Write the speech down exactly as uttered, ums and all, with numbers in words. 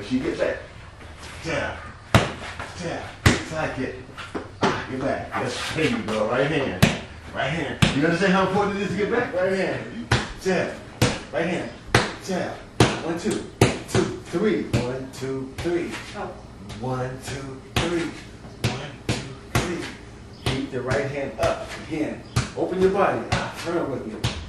she get back. Jab, jab, side kick. Ah, get back. Yes, there you go. Right hand, right hand. You understand how important it is to get back? Right hand, jab, right hand, jab. One, two, two, three. One, two, three. Oh. One, two, three. One, two, three. Keep the right hand up again. Open your body. Ah, turn with me.